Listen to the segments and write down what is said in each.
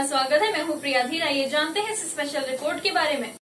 आपका स्वागत है। मैं हूँ प्रिया धीर। आइए जानते हैं इस स्पेशल रिपोर्ट के बारे में।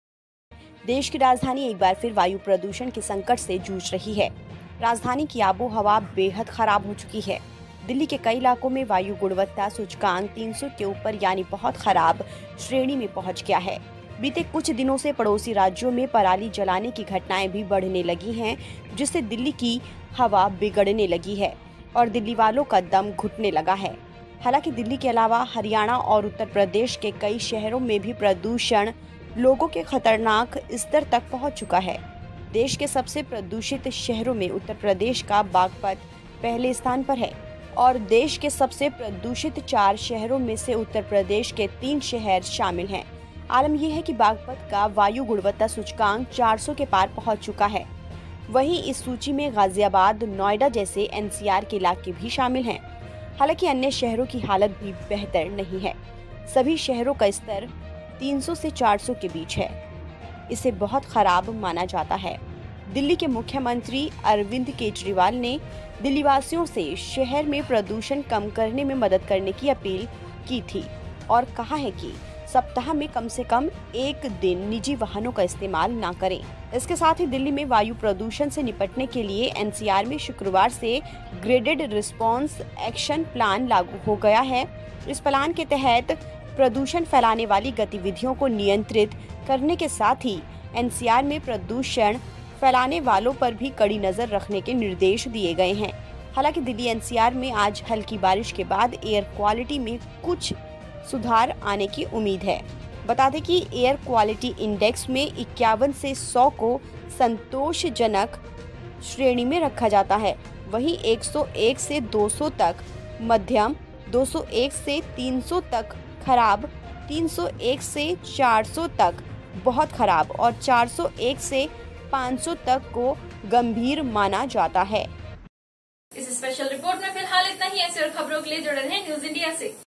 देश की राजधानी एक बार फिर वायु प्रदूषण के संकट से जूझ रही है। राजधानी की आबो हवा बेहद खराब हो चुकी है। दिल्ली के कई इलाकों में वायु गुणवत्ता सूचकांक 300 के ऊपर यानी बहुत खराब श्रेणी में पहुंच गया है। बीते कुछ दिनों से पड़ोसी राज्यों में पराली जलाने की घटनाएं भी बढ़ने लगी हैं, जिससे दिल्ली की हवा बिगड़ने लगी है और दिल्ली वालों का दम घुटने लगा है। हालांकि दिल्ली के अलावा हरियाणा और उत्तर प्रदेश के कई शहरों में भी प्रदूषण लोगों के खतरनाक स्तर तक पहुंच चुका है। देश के सबसे प्रदूषित शहरों में उत्तर प्रदेश का बागपत पहले स्थान पर है और देश के सबसे प्रदूषित 4 शहरों में से उत्तर प्रदेश के 3 शहर शामिल हैं। आलम यह है कि बागपत का वायु गुणवत्ता सूचकांक 400 के पार पहुंच चुका है। वहीं इस सूची में गाजियाबाद, नोएडा जैसे एनसीआर के इलाके भी शामिल हैं। हालांकि अन्य शहरों की हालत भी बेहतर नहीं है। सभी शहरों का स्तर 300 से 400 के बीच है। इसे बहुत खराब माना जाता है। दिल्ली के मुख्यमंत्री अरविंद केजरीवाल ने दिल्ली वासियों से शहर में प्रदूषण कम करने में मदद करने की अपील की थी और कहा है कि सप्ताह में कम से कम एक दिन निजी वाहनों का इस्तेमाल न करें। इसके साथ ही दिल्ली में वायु प्रदूषण से निपटने के लिए एनसीआर में शुक्रवार से ग्रेडेड रिस्पांस एक्शन प्लान लागू हो गया है। इस प्लान के तहत प्रदूषण फैलाने वाली गतिविधियों को नियंत्रित करने के साथ ही एनसीआर में प्रदूषण फैलाने वालों पर भी कड़ी नजर रखने के निर्देश दिए गए हैं। हालांकि दिल्ली एनसीआर में आज हल्की बारिश के बाद एयर क्वालिटी में कुछ सुधार आने की उम्मीद है। बता दें कि एयर क्वालिटी इंडेक्स में 51 से 100 को संतोषजनक श्रेणी में रखा जाता है। वहीं 101 से 200 तक मध्यम, 201 से 300 तक खराब, 301 से 400 तक बहुत खराब और 401 से 500 तक को गंभीर माना जाता है। इस स्पेशल रिपोर्ट में फिलहाल इतना ही। ऐसे और खबरों के लिए जुड़े रहें न्यूज़ इंडिया से।